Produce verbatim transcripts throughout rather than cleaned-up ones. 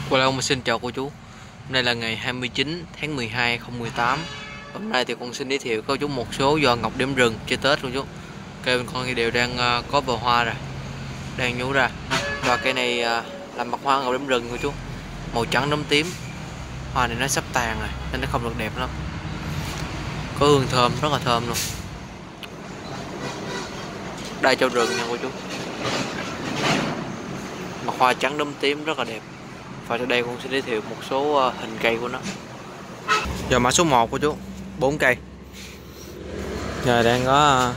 Hello, mình xin chào cô chú. Hôm nay là ngày hai mươi chín tháng mười hai năm hai nghìn không trăm mười tám. Hôm nay thì con xin giới thiệu cô chú một số giò ngọc điểm rừng chơi Tết cô chú. Cây bên con đều đang uh, có bờ hoa rồi, đang nhú ra. Và cây này uh, là mặt hoa ngọc điểm rừng cô chú, màu trắng đốm tím. Hoa này nó sắp tàn rồi nên nó không được đẹp lắm. Có hương thơm, rất là thơm luôn. Đai châu rừng nha cô chú. Mặt hoa trắng đốm tím rất là đẹp. Và sau đây con sẽ giới thiệu một số hình cây của nó. Giờ mã số một của chú, bốn cây. Giờ đang có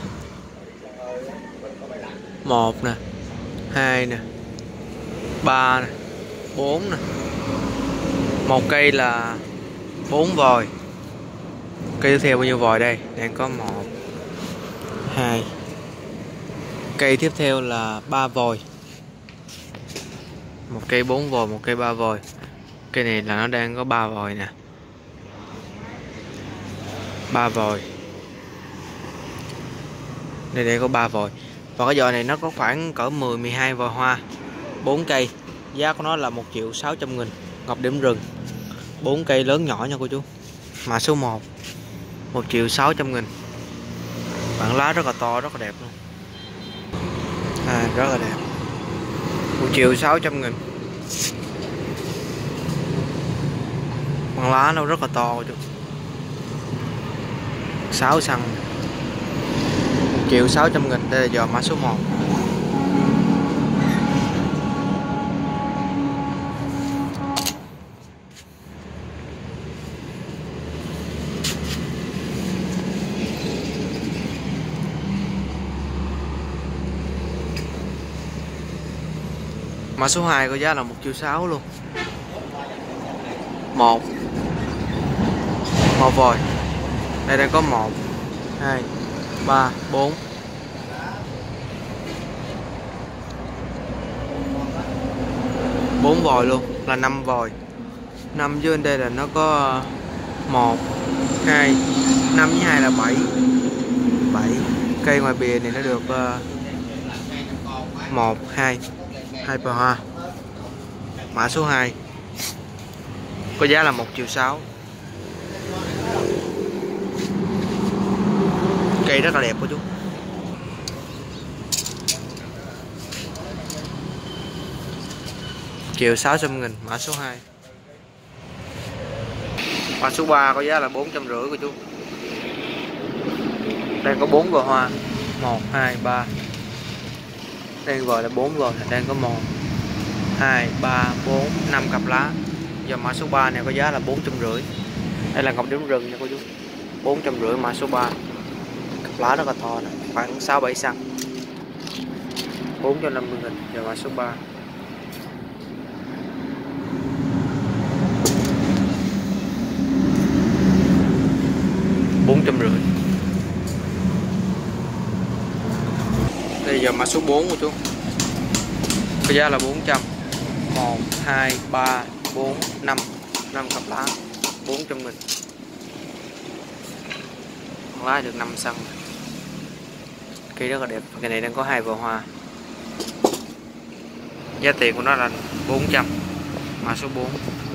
một nè, hai nè, ba nè, bốn nè. Một cây là bốn vòi. Cây tiếp theo bao nhiêu vòi đây? Đang có một, hai. Cây tiếp theo là ba vòi. Một cây bốn vòi, một cây ba vòi. Cây này là nó đang có ba vòi nè. ba vòi. Đây đây có ba vòi. Và cái giò này nó có khoảng cỡ mười mười hai vòi hoa. bốn cây. Giá của nó là một triệu sáu trăm nghìn. Ngọc điểm rừng. bốn cây lớn nhỏ nha cô chú. Mã số một. một triệu sáu trăm nghìn. Bản lá rất là to, rất là đẹp luôn. À, rất là đẹp. một triệu sáu trăm nghìn. Con lá nó rất là to chú. sáu xăng. một triệu sáu trăm nghìn. Đây là giò mã số một. Mã số hai có giá là một triệu sáu luôn. Một. Một vòi. Đây đang có một, hai, ba, bốn. bốn vòi luôn, là năm vòi. năm dưới đây là nó có một, hai, năm với hai là bảy. bảy. Cây ngoài bìa này nó được một, hai, hai bờ hoa. Mã số hai có giá là một triệu sáu. Cây rất là đẹp của chú. Triệu sáu trăm nghìn. Mã số hai. Mã số ba có giá là bốn trăm rưỡi của chú. Đang có bốn vòi hoa. Một, hai, ba. Đang gọi là bốn vòi. Đang có một, hai, ba, bốn, năm cặp lá. Giờ mã số ba này có giá là bốn trăm rưỡi. Đây là ngọc điểm rừng nha cô chú. bốn trăm rưỡi mã số ba. Cặp lá rất là to nè, khoảng sáu bảy xăng. bốn trăm năm mươi nghìn. Giờ mã số ba. bốn trăm rưỡi. Đây giờ mã số bốn của chú. Có giá là bốn trăm. một, hai, ba, bốn, năm. năm cặp lá. bốn trăm nghìn. Lá được năm xăng. Cây rất là đẹp. Cây này đang có hai vòi hoa. Giá tiền của nó là bốn trăm. Mã số bốn.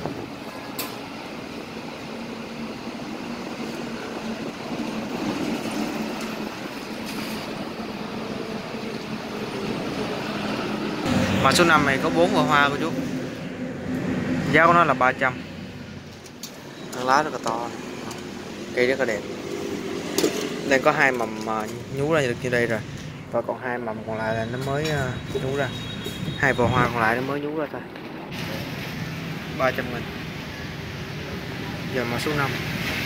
Mã số năm này có bốn vòi hoa của chú. Giá của nó là ba trăm. Lá rất là to. Cây rất là đẹp. Đang có hai mầm nhú ra được như đây rồi. Và còn hai mầm còn lại là nó mới nhú ra. Hai vòi hoa còn lại nó mới nhú ra thôi. ba trăm nghìn. Giờ mã số năm.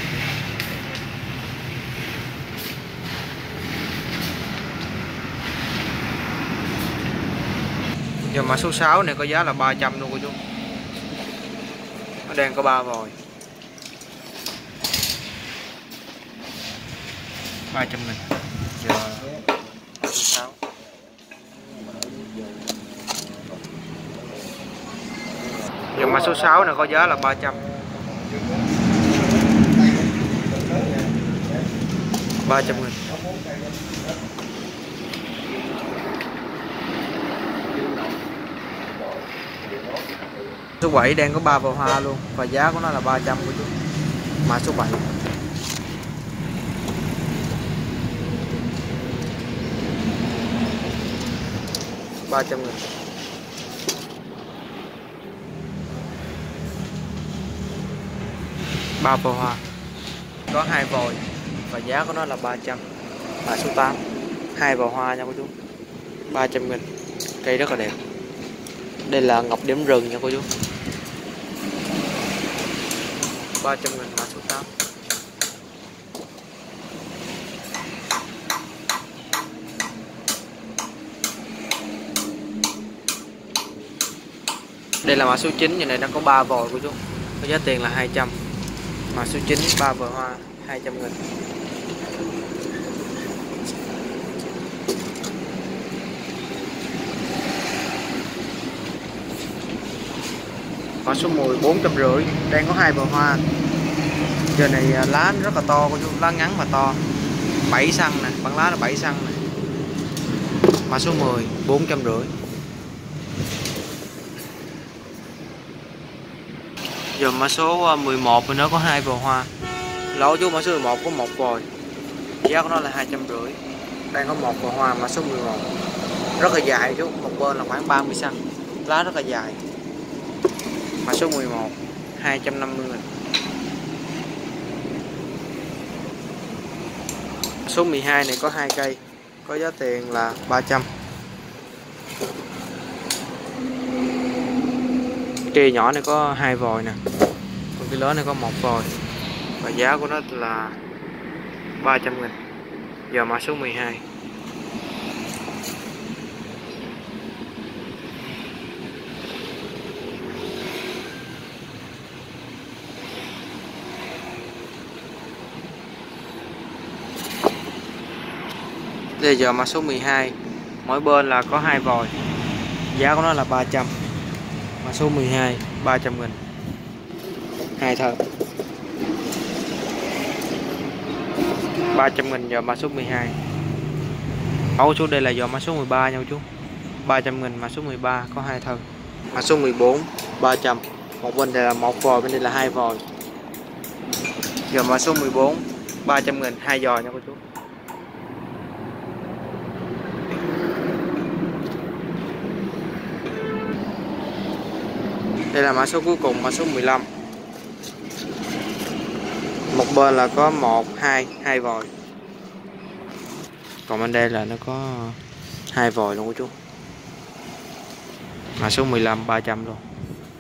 Giờ mã số sáu này có giá là ba trăm luôn cô chú. Nó đang có ba vòi. ba trăm nghìn. Giờ mã số sáu. Giờ mã số sáu này có giá là ba trăm. ba trăm nghìn. Số bảy đang có ba vòi hoa luôn và giá của nó là ba trăm của chú. Mã số bảy. ba trăm nghìn. Ba vòi hoa. Có hai vòi và giá của nó là ba trăm. Mã số tám. Hai vòi hoa nha cô chú. ba trăm nghìn. Cây rất là đẹp. Đây là ngọc điểm rừng nha cô chú. ba trăm nghìn mã số tám. Đây là mã số chín, như này nó có ba vòi của chú. Có giá tiền là hai trăm. Mã số chín, ba vòi hoa, hai trăm nghìn. Mã số mười, bốn trăm rưỡi, đang có hai vòi hoa. Giờ này lá rất là to cô chú, lá ngắn mà to. bảy xăng nè, bản lá là bảy xăng nè. Mã số mười, bốn trăm rưỡi. Giờ mã số mười một thì nó có hai vòi hoa. Lỗ chú, mã số mười một có một vòi. Giá của nó là hai trăm rưỡi. Đang có một vòi hoa mã số mười một. Rất là dài chú, một bên là khoảng ba mươi xăng. Lá rất là dài. Mã số mười một, hai trăm năm mươi nghìn. Số mười hai này có hai cây, có giá tiền là ba trăm. Cây nhỏ này có hai vòi nè, còn cái lớn này có một vòi và giá của nó là ba trăm nghìn. Giờ mã số mười hai. Đây giờ mã số mười hai, mỗi bên là có hai vòi, giá của nó là ba trăm. Mã số mười hai, ba trăm nghìn. Hai thân. ba trăm nghìn giờ mã số mười hai. Ấu chú, đây là giờ mã số mười ba nha chú. ba trăm nghìn mã số mười ba, có hai thân. Mã số mười bốn, ba trăm. Một bên đây là một vòi, bên đây là hai vòi. Giờ mã số mười bốn, ba trăm nghìn, hai vòi nha cô chú. Đây là mã số cuối cùng, mã số mười lăm. Một bên là có một, hai, hai vòi. Còn bên đây là nó có hai vòi luôn của chú. Mã số mười lăm, ba trăm luôn.